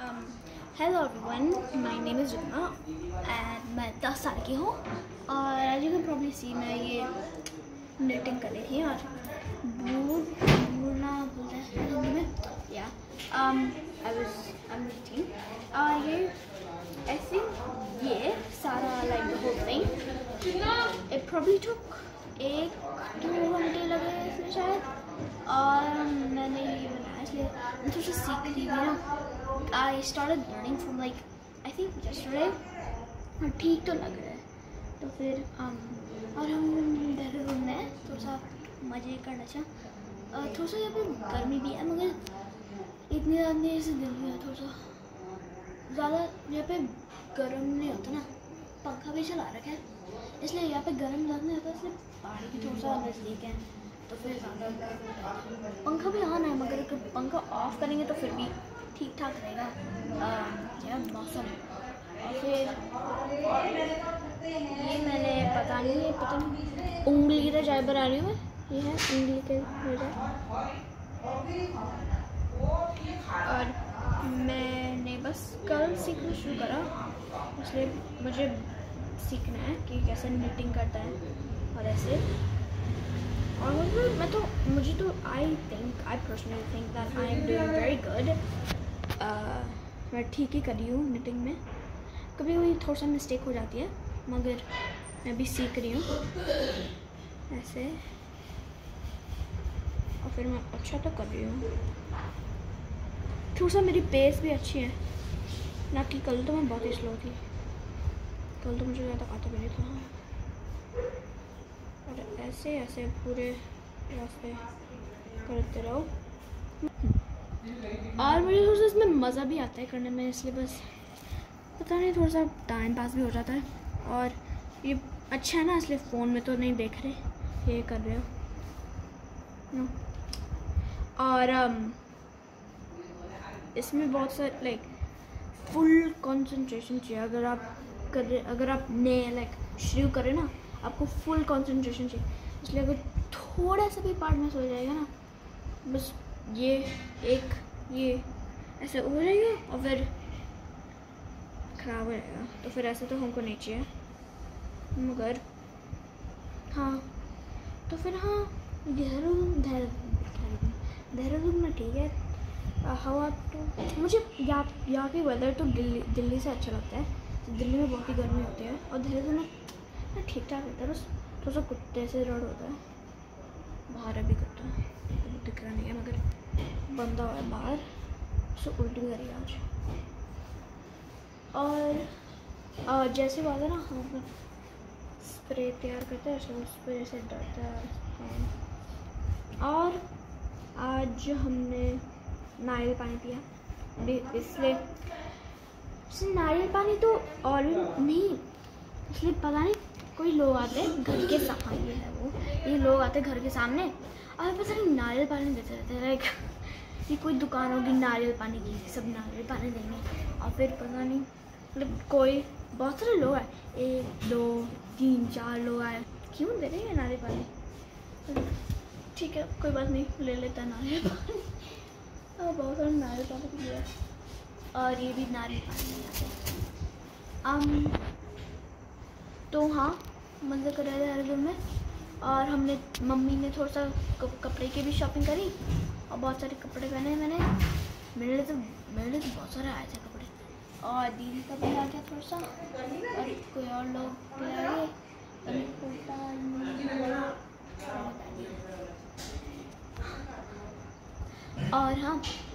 Hello everyone, my name is Rima and मैं 10 साल की हूँ और as you can probably see मैं ये निटिंग कर रही थी और बोलना बोलते हैं में या आई एम निटिंग ये ऐसे ये सारा like the whole thing it probably took 1-2 घंटे लगे इसमें शायद। और मैंने ये बनाया इसलिए मैं थोड़ा सा सीख रही थी ना। I started learning from like I think yesterday और ठीक तो लग रहा है। तो फिर और हम देहरादून में थोड़ा सा मज़े करना चाह थोड़ा सा यहाँ पे गर्मी भी है मगर इतनी ज़्यादा नहीं जैसे दिल्ली है। थोड़ा सा ज़्यादा यहाँ पे गर्म नहीं होता ना, पंखा भी चला रखा है इसलिए यहाँ पे गर्म ज़्यादा नहीं होता, इसलिए पहाड़ी की थोड़ा सा नज़दीक है तो फिर ज़्यादा पंखा भी ऑन है मगर अगर पंखा ऑफ करेंगे तो फिर भी ठीक ठाक रहेगा यह मौसम। और फिर ये मैंने पता नहीं उंगली का जाए बना रही हूँ मैं, ये है उंगली के और मैंने बस कल सीखना शुरू करा इसलिए मुझे सीखना है कि कैसे निटिंग करता है और ऐसे। और मुझे तो I personally think that I am doing very good. मैं ठीक ही कर रही हूँ निटिंग में, कभी कभी थोड़ा सा मिस्टेक हो जाती है मगर मैं भी सीख रही हूँ ऐसे। और फिर मैं अच्छा तो कर रही हूँ, थोड़ा सा मेरी पेस भी अच्छी है ना कि कल तो मैं बहुत ही स्लो थी, कल तो मुझे ज़्यादा आता भी नहीं था। और ऐसे ऐसे पूरे रास्ते करते रहो और मुझे थोड़ा सा इसमें मज़ा भी आता है करने में, इसलिए बस पता नहीं थोड़ा सा टाइम पास भी हो जाता है। और ये अच्छा है ना इसलिए फ़ोन में तो नहीं देख रहे, ये कर रहे हो और इसमें बहुत सा लाइक फुल कंसंट्रेशन चाहिए। अगर आप नए लाइक शुरू करें ना आपको फुल कंसंट्रेशन चाहिए, इसलिए अगर थोड़ा सा भी पार्ट मिस हो जाएगा ना बस ये ऐसे हो जाएगा और फिर ख़राब हो जाएगा। तो फिर ऐसे तो हमको नहीं चाहिए मगर हाँ तो फिर हाँ देहरादून में ठीक है। हवा तो मुझे यहाँ की वेदर तो दिल्ली से अच्छा लगता है। दिल्ली में बहुत ही गर्मी होती है और देहरादून में ठीक ठाक रहता है, बस थोड़ा सा कुत्ते से रड़ होता है। बाहर अभी कुत्ता दिख रहा नहीं है मगर बंदा हुआ है बाहर, उससे उल्टी भी करी आज। और जैसे बात है ना हम स्प्रे तैयार करते हैं उस पर जैसे डरता है। और आज हमने नारियल पानी पिया इसलिए नारियल पानी तो ऑलरेडी नहीं, इसलिए पता नहीं कोई लोग आते हैं घर के सामने, ये है वो ये लोग आते हैं घर के सामने और पता नहीं नारियल पानी देते रहते हैं। लाइक ये कोई दुकान होगी नारियल पानी की, सब नारियल पानी देंगे और फिर पता नहीं मतलब कोई बहुत सारे लोग आए 1 2 3 4 लोग आए, क्यों दे रहे हैं नारियल पानी? ठीक है कोई बात नहीं, ले लेता है नारियल पानी और बहुत सारा नारियल पानी पिया और ये भी नारियल पानी तो हाँ मज़े कर रहे थे देहरादून में। और मम्मी ने थोड़ा सा कपड़े की भी शॉपिंग करी और बहुत सारे कपड़े पहने मैंने। मेरे लिए तो बहुत सारे आए थे कपड़े और दीदी का भी आ गया थोड़ा सा और कोई और लोग भी आ गए। और हाँ